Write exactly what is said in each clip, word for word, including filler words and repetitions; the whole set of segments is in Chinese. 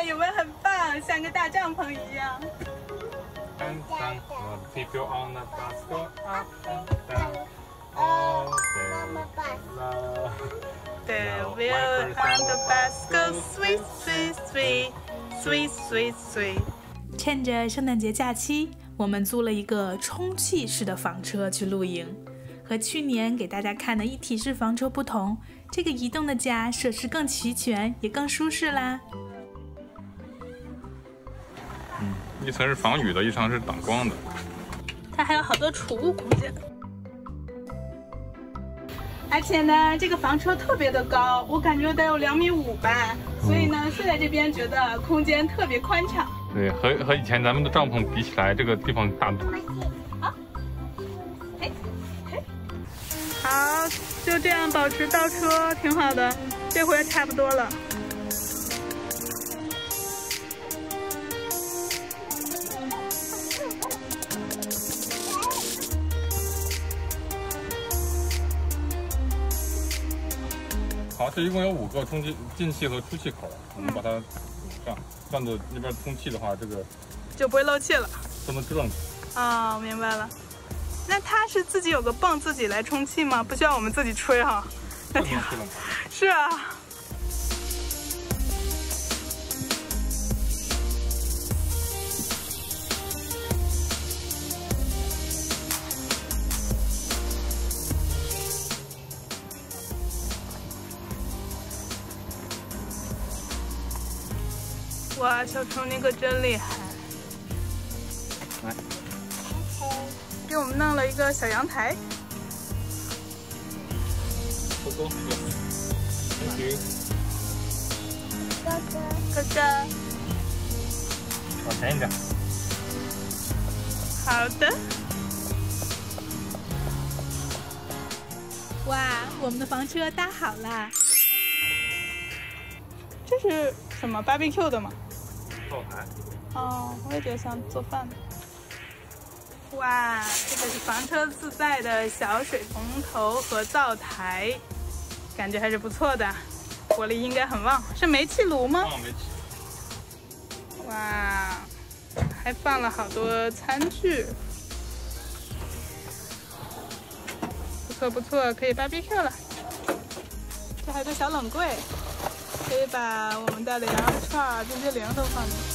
看有没有很棒，像个大帐篷一样。 And down, people on the bus go up and down. All day The wheel on the bus goes sweet, sweet, sweet, sweet, sweet, sweet. 趁着圣诞节假期，我们租了一个充气式的房车去露营。和去年给大家看的一体式房车不同，这个移动的家设施更齐全，也更舒适啦。 嗯，一层是防雨的，一层是挡光的。 它还有好多储物空间。而且呢，这个房车特别的高，我感觉得有两米五吧，所以呢，睡在这边觉得空间特别宽敞。 对，和和以前咱们的帐篷比起来，这个地方大多。 好，嘿，嘿，好，就这样保持倒车，挺好的。这回差不多了。 好，这一共有五个充气进气和出气口，我们把它这样，这样子那边通气的话，这个就不会漏气了， 都能支棱起。 哦，明白了。那它是自己有个泵自己来充气吗？不需要我们自己吹哈？那挺好。是啊。哇，小虫你可真厉害！ 来， 给我们弄了一个小阳台。 哥哥，同学， 哥哥，哥哥， 往前一点。 好的。哇，我们的房车搭好了。这是什么 B B Q 的吗？ 灶台。 哦，我也觉得像做饭的。哇，这个是房车自带的小水龙头和灶台，感觉还是不错的，火力应该很旺。是煤气炉吗？ 啊，煤气。 哇，还放了好多餐具，不错不错，可以 B B Q 了。这还有个小冷柜。可以把我们带的羊肉串、冰激凌都放进去。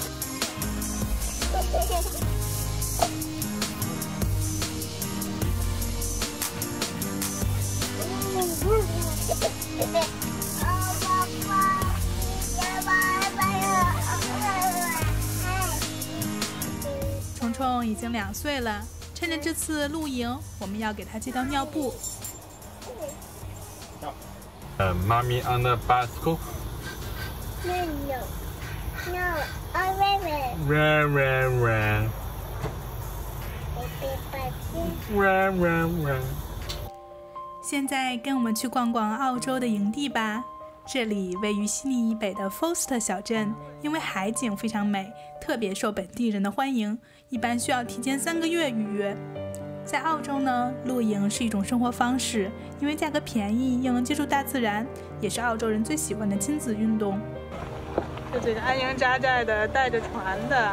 虫虫已经两岁了，趁着这次露营，我们要给他戒掉尿布。 呃，妈咪 on the bus go. No, no, no. I run, Run, run, run. Run, run, run. 现在跟我们去逛逛澳洲的营地吧。这里位于悉尼以北的 Forster 小镇，因为海景非常美，特别受本地人的欢迎，一般需要提前三个月预约。在澳洲呢，露营是一种生活方式，因为价格便宜，又能接触大自然，也是澳洲人最喜欢的亲子运动。就这个安营扎寨的，带着船的，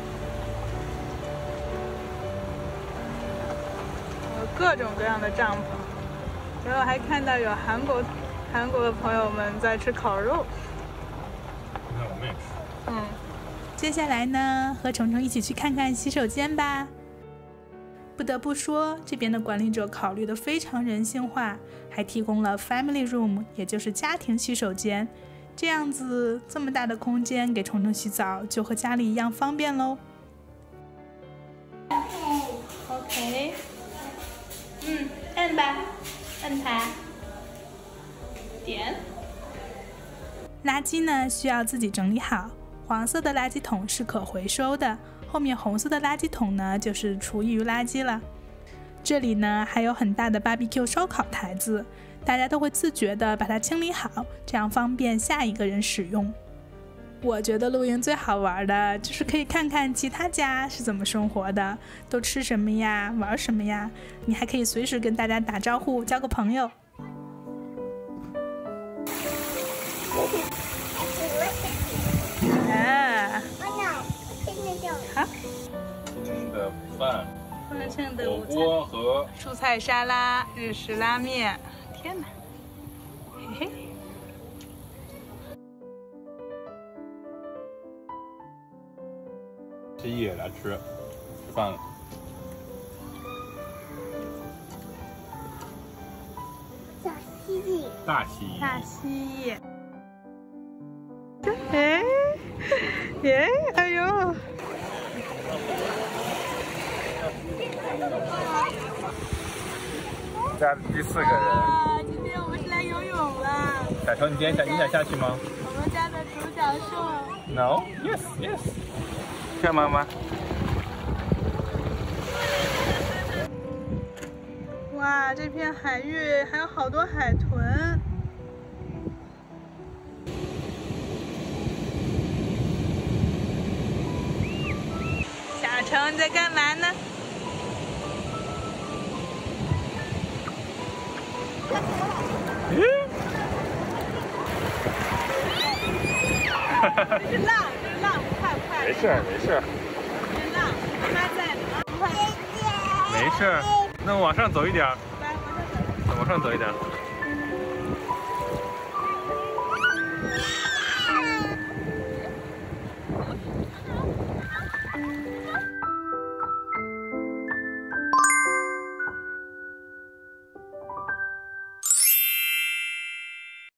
有各种各样的帐篷。然后还看到有韩国韩国的朋友们在吃烤肉。 你看我们也吃。 嗯，接下来呢，和程程一起去看看洗手间吧。不得不说，这边的管理者考虑的非常人性化，还提供了 family room， 也就是家庭洗手间。这样子，这么大的空间给程程洗澡，就和家里一样方便喽。OK， 嗯，摁吧，摁它，点。垃圾呢需要自己整理好，黄色的垃圾桶是可回收的。后面红色的垃圾桶呢，就是厨余垃圾了。这里呢还有很大的 B B Q 烧烤台子，大家都会自觉地把它清理好，这样方便下一个人使用。我觉得露营最好玩的就是可以看看其他家是怎么生活的，都吃什么呀，玩什么呀，你还可以随时跟大家打招呼，交个朋友。哎盛的火午餐， 锅和蔬菜沙拉、日式拉面。天哪，嘿嘿。 这也来吃，吃饭了。 小蜥蜴， 大蜥蜴， 大蜥蜴。哎，耶，哎呦！ 家第四个人。 啊，今天我们是来游泳了。 小球，你今天想你想下去吗我们家的独角兽。 ？No. Yes. Yes. 看妈妈。 哇，这片海域还有好多海豚。小虫，你在干嘛呢？这是浪，这是浪，快不快？ 没事没事。 这是浪，它在哪？快！ 没事，那往上走一点， 来，往上走。 往上走一点。